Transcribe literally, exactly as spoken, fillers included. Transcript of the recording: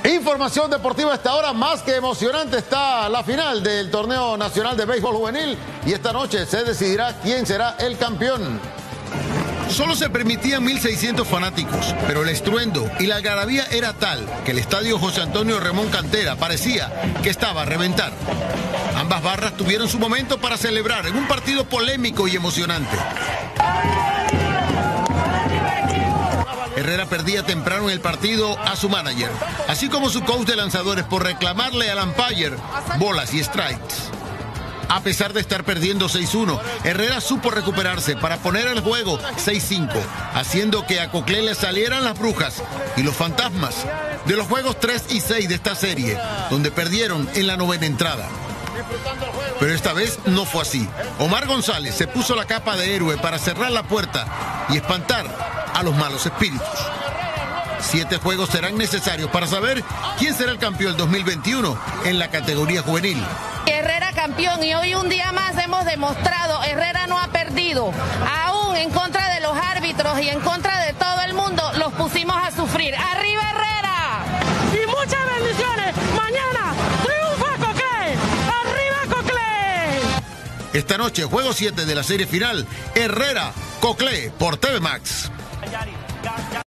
Información deportiva a esta hora, más que emocionante está la final del torneo nacional de béisbol juvenil y esta noche se decidirá quién será el campeón. Solo se permitían mil seiscientos fanáticos, pero el estruendo y la algarabía era tal que el estadio José Antonio Ramón Cantera parecía que estaba a reventar. Ambas barras tuvieron su momento para celebrar en un partido polémico y emocionante. Herrera perdía temprano en el partido a su manager, así como su coach de lanzadores por reclamarle al umpire bolas y strikes. A pesar de estar perdiendo seis uno, Herrera supo recuperarse para poner el juego seis cinco, haciendo que a Coclé le salieran las brujas y los fantasmas de los juegos tres y seis de esta serie, donde perdieron en la novena entrada. Pero esta vez no fue así. Omar González se puso la capa de héroe para cerrar la puerta y espantar a los malos espíritus. Siete juegos serán necesarios para saber quién será el campeón dos mil veintiuno en la categoría juvenil. Herrera campeón, y hoy un día más hemos demostrado, Herrera no ha perdido. Aún en contra de los árbitros y en contra de todo el mundo, los pusimos a sufrir. ¡Arriba Herrera! Y muchas bendiciones. Mañana triunfa Coclé. ¡Arriba Coclé! Esta noche, juego siete de la serie final, Herrera, Coclé por T V Max.